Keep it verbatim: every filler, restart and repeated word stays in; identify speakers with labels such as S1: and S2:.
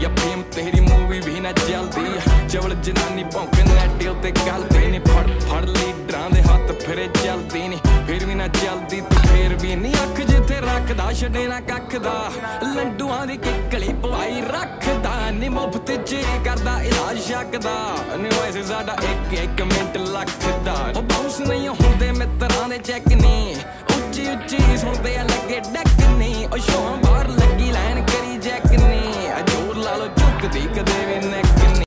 S1: या फेम तेरी मूवी भी ना चलदी। चवल जनानी भौंके नैटे उत्ते गलदी नी, फड़ फड़ लीडरां दे हत्थ फिरे चलदी नी, फिर भी ना चलदी तू फिर भी नी अख जिथे रखदा छड़े ना कख दा। लंडुआं दी किकली पवाई रखदा नी, मुफ्त च करदा इलाज शक दा नी, वैसे साडा एक एक मिंट लखदा। ओ बाउंस नहीं हुंदे मित्रां दे चैक नी, उच्ची उच्ची सुनदे लगे डक नी, ओ शों बाहर लगी लाइन करी जैक नी, जोर ला लो झुकदी कदे भी